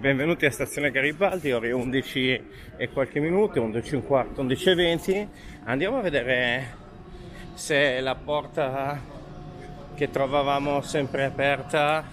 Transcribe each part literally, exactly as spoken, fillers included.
Benvenuti a Stazione Garibaldi, ore undici e qualche minuto, undici e un quarto, undici e venti. Andiamo a vedere se la porta che trovavamo sempre aperta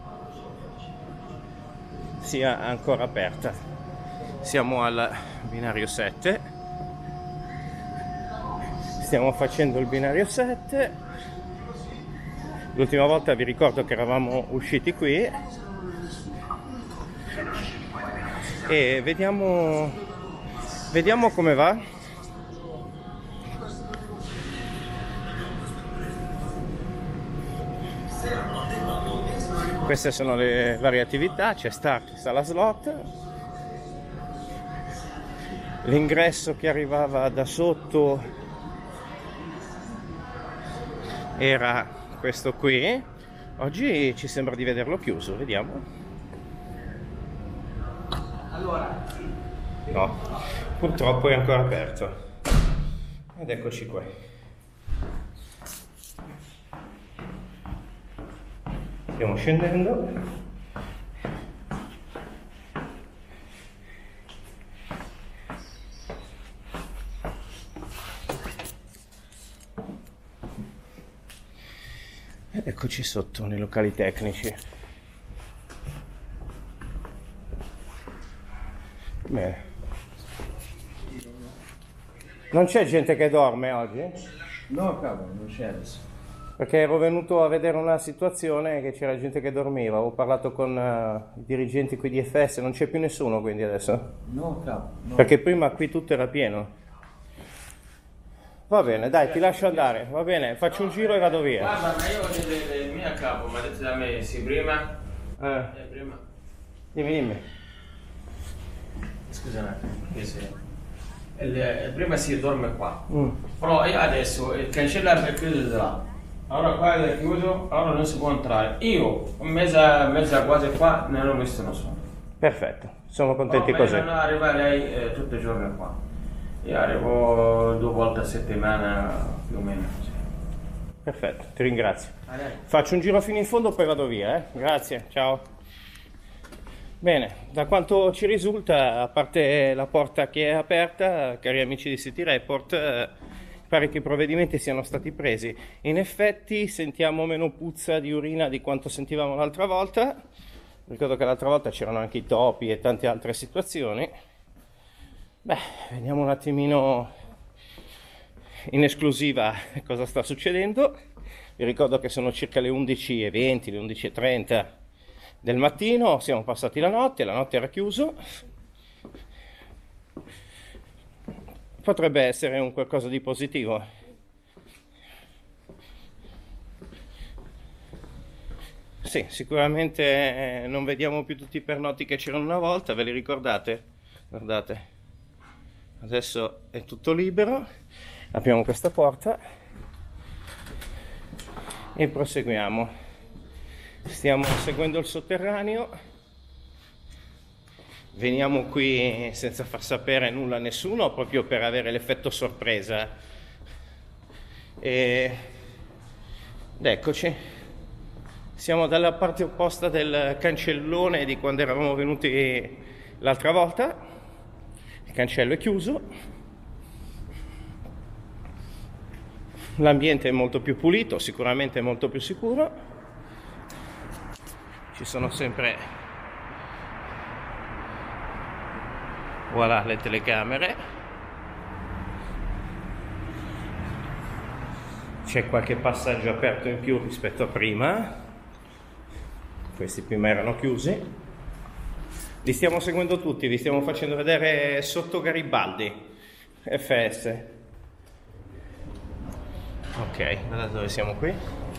sia ancora aperta. Siamo al binario sette, stiamo facendo il binario sette. L'ultima volta vi ricordo che eravamo usciti qui e vediamo vediamo come va. Queste sono le varie attività, c'è Start, sala slot, l'ingresso che arrivava da sotto era questo qui. Oggi ci sembra di vederlo chiuso, vediamo. No, purtroppo è ancora aperto. Ed eccoci qua. Stiamo scendendo. Ed eccoci sotto nei locali tecnici. Bene. Non c'è gente che dorme oggi? No, cavolo, non c'è adesso. Perché ero venuto a vedere una situazione che c'era gente che dormiva. Ho parlato con uh, i dirigenti qui di F S, non c'è più nessuno quindi adesso? No, cavolo. No. Perché prima qui tutto era pieno. Va bene, dai, ti lascio andare, va bene, faccio un giro e vado via. Guarda, ma io ho detto il mio capo, mi ha detto da me, sì, prima. Eh. Eh, prima. Dimmi, dimmi. Scusa un attimo, perché se... il, prima si dorme qua. Mm. Però io adesso il cancello è chiuso di là. Ora qua è chiuso, ora non si può entrare. Io, mezza, mezza quasi qua, non ho visto nessuno. Perfetto, sono contenti Però così. non arriverei eh, tutti i giorni qua. Io arrivo due volte a settimana più o meno. Sì. Perfetto, ti ringrazio. Ah, dai. Faccio un giro fino in fondo poi vado via, eh? Grazie, ciao. Bene, da quanto ci risulta, a parte la porta che è aperta, cari amici di City Report, eh, pare che i provvedimenti siano stati presi. In effetti sentiamo meno puzza di urina di quanto sentivamo l'altra volta. Ricordo che l'altra volta c'erano anche i topi e tante altre situazioni. Beh, vediamo un attimino in esclusiva cosa sta succedendo. Vi ricordo che sono circa le undici e venti, le undici e trenta del mattino, siamo passati la notte, la notte era chiuso. Potrebbe essere un qualcosa di positivo. Sì, sicuramente non vediamo più tutti i pernotti che c'erano una volta, ve li ricordate? Guardate. Adesso è tutto libero, apriamo questa porta e proseguiamo. Stiamo seguendo il sotterraneo, veniamo qui senza far sapere nulla a nessuno, proprio per avere l'effetto sorpresa. E... ed eccoci, siamo dalla parte opposta del cancellone di quando eravamo venuti l'altra volta. Il cancello è chiuso, l'ambiente è molto più pulito, sicuramente molto più sicuro, ci sono sempre, voilà, le telecamere, c'è qualche passaggio aperto in più rispetto a prima, questi prima erano chiusi. Li stiamo seguendo tutti, vi stiamo facendo vedere sotto Garibaldi, F S. Ok, da dove siamo qui?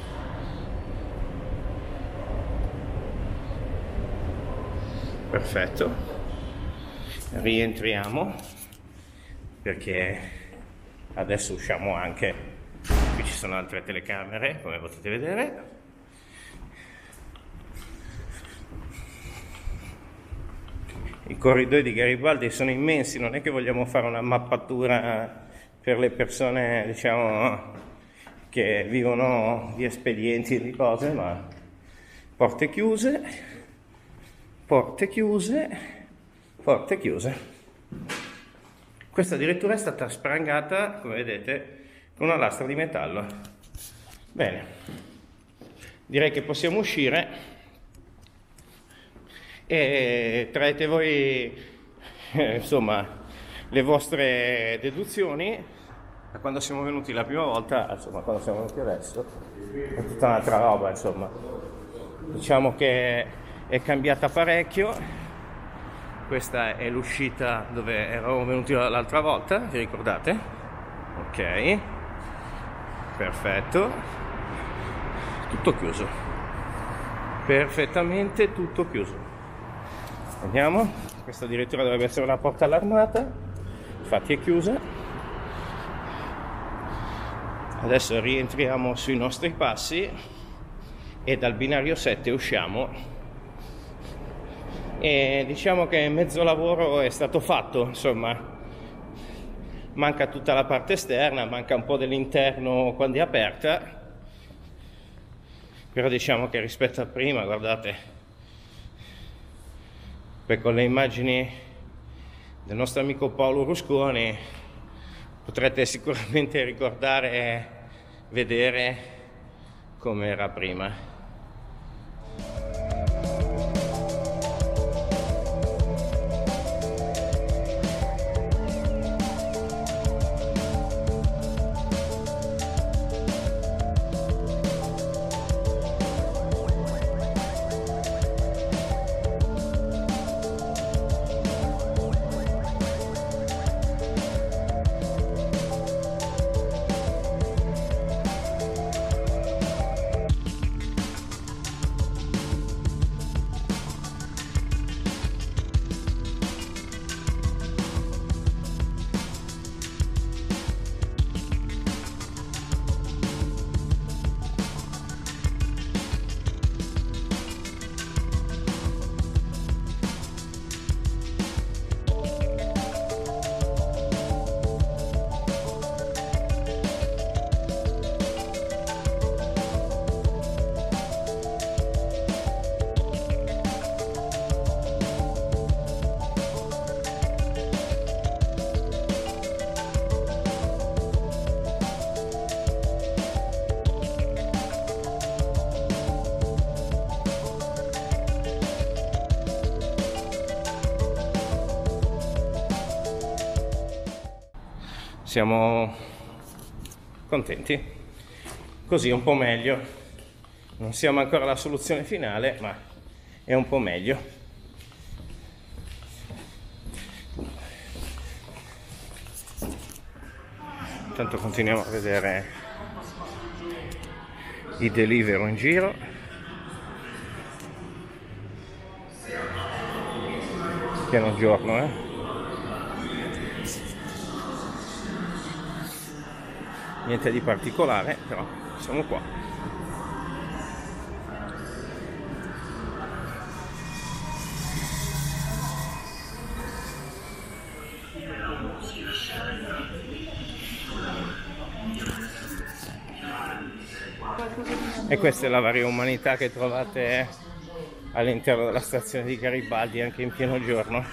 Perfetto. Rientriamo, perché adesso usciamo anche, qui ci sono altre telecamere, come potete vedere. I corridoi di Garibaldi sono immensi, non è che vogliamo fare una mappatura per le persone, diciamo, che vivono di espedienti e di cose, ma porte chiuse, porte chiuse, porte chiuse. Questa addirittura è stata sprangata, come vedete, con una lastra di metallo. Bene, direi che possiamo uscire e traete voi eh, insomma le vostre deduzioni da quando siamo venuti la prima volta, insomma quando siamo venuti adesso è tutta un'altra roba, insomma diciamo che è cambiata parecchio. Questa è l'uscita dove eravamo venuti l'altra volta, vi ricordate? Ok, perfetto, tutto chiuso, perfettamente tutto chiuso. Andiamo, questa addirittura dovrebbe essere una porta allarmata, infatti è chiusa. Adesso rientriamo sui nostri passi e dal binario sette usciamo. E diciamo che mezzo lavoro è stato fatto, insomma manca tutta la parte esterna, manca un po' dell'interno quando è aperta, però diciamo che rispetto a prima, guardate, poi con le immagini del nostro amico Paolo Rusconi potrete sicuramente ricordare, vedere come era prima. Siamo contenti, così un po' meglio, non siamo ancora alla soluzione finale, ma è un po' meglio. Intanto continuiamo a vedere i Deliveroo in giro. Pieno giorno, eh? Niente di particolare, però siamo qua. E questa è la varia umanità che trovate all'interno della stazione di Garibaldi anche in pieno giorno.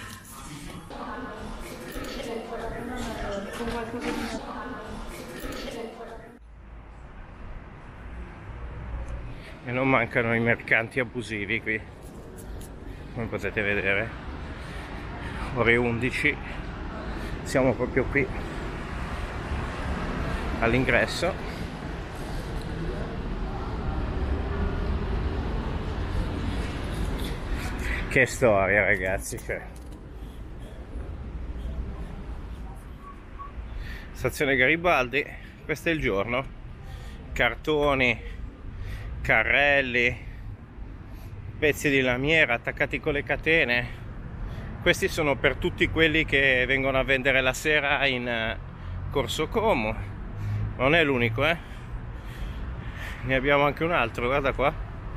E non mancano i mercanti abusivi qui, come potete vedere. Ore undici, siamo proprio qui all'ingresso. Che storia, ragazzi, cioè. Stazione Garibaldi, questo è il giorno. Cartoni, carrelli, pezzi di lamiera attaccati con le catene. Questi sono per tutti quelli che vengono a vendere la sera in Corso Como. Non è l'unico, eh? Ne abbiamo anche un altro, guarda qua.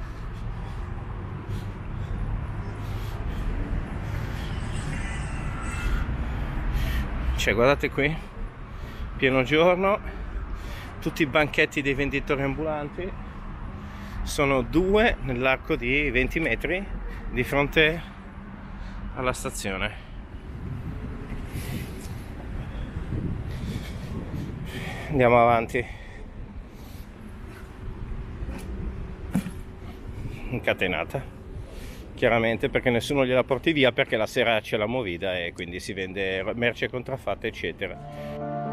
Cioè, guardate qui, pieno giorno, tutti i banchetti dei venditori ambulanti. Sono due nell'arco di venti metri di fronte alla stazione. Andiamo avanti. Incatenata, chiaramente, perché nessuno gliela porti via, perché la sera c'è la movida e quindi si vende merce contraffatta eccetera.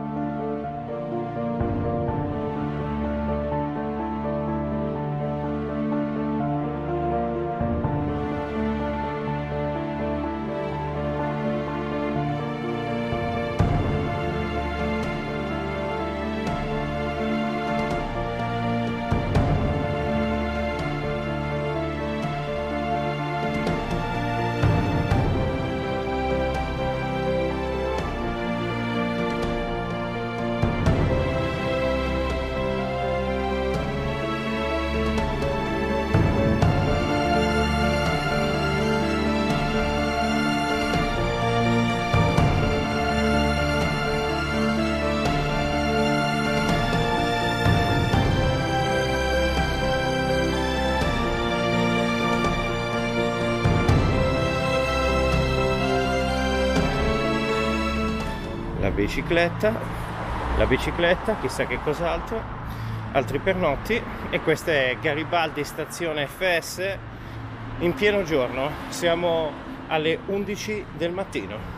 La bicicletta, la bicicletta, chissà che cos'altro, altri pernotti. E questa è Garibaldi stazione F S in pieno giorno, siamo alle undici del mattino.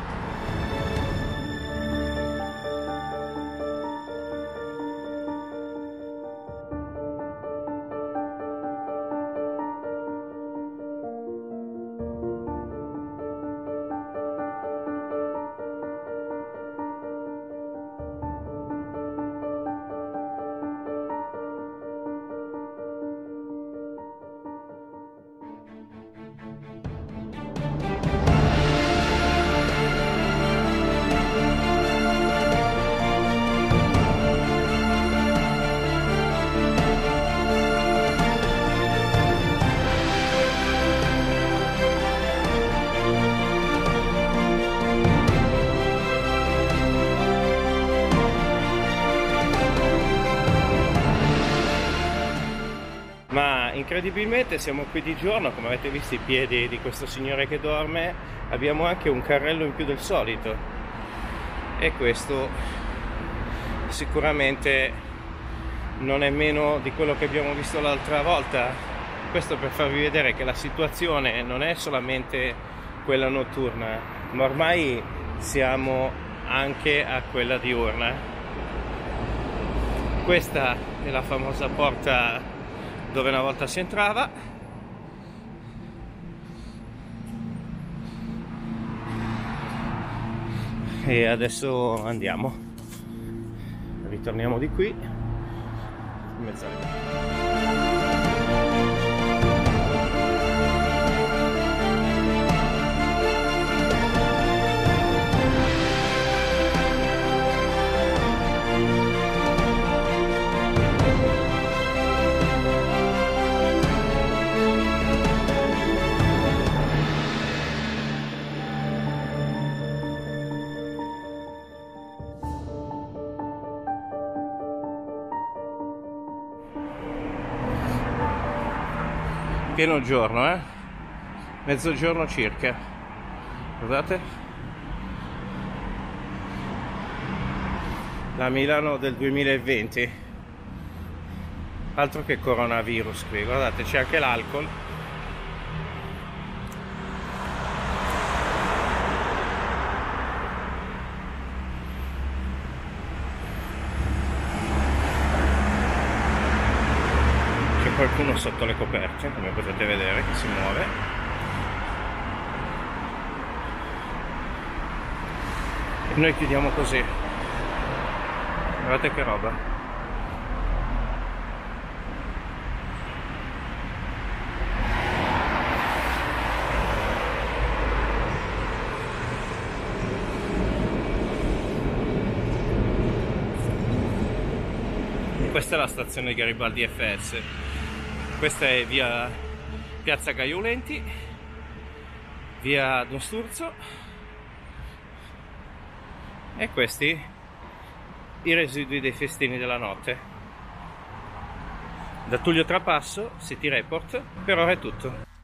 Ma incredibilmente siamo qui di giorno, come avete visto i piedi di questo signore che dorme, abbiamo anche un carrello in più del solito e questo sicuramente non è meno di quello che abbiamo visto l'altra volta. Questo per farvi vedere che la situazione non è solamente quella notturna, ma ormai siamo anche a quella diurna. Questa è la famosa porta dove una volta si entrava. E adesso andiamo, ritorniamo di qui in mezzo alle... Pieno giorno, eh? Mezzogiorno circa. Guardate. La Milano del duemilaventi. Altro che coronavirus qui. Guardate, c'è anche l'alcol. Qualcuno sotto le coperte, come potete vedere, che si muove. E noi chiudiamo così. Guardate che roba. E questa è la stazione di Garibaldi F S. Questa è via Piazza Gaiolenti, via Don Sturzo, e questi i residui dei festini della notte. Da Tullio Trapasso, City Report, per ora è tutto.